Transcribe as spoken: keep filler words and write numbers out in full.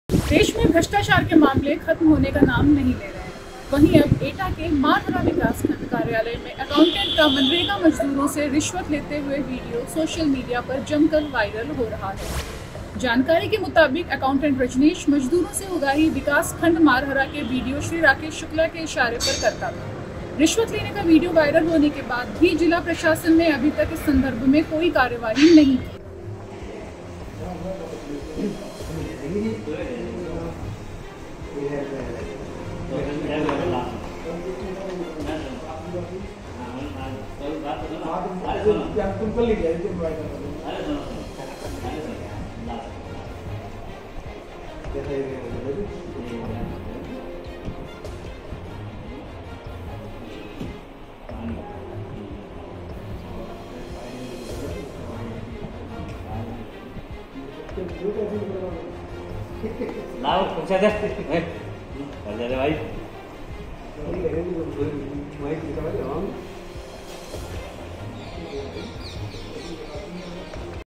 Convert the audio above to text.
देश में भ्रष्टाचार के मामले खत्म होने का नाम नहीं ले रहे हैं। वहीं अब एटा के मारहरा विकासखंड कार्यालय में अकाउंटेंट का मनरेगा मजदूरों से रिश्वत लेते हुए वीडियो सोशल मीडिया पर जमकर वायरल हो रहा है। जानकारी के मुताबिक अकाउंटेंट रजनीश मजदूरों से उगाही विकासखंड मारहरा के वीडियो श्री राकेश शुक्ला के इशारे पर करता था। रिश्वत लेने का वीडियो वायरल होने के बाद भी जिला प्रशासन ने अभी तक इस संदर्भ में कोई कार्यवाही नहीं की। लाओ पूछा दे कर दे भाई माइक निकाल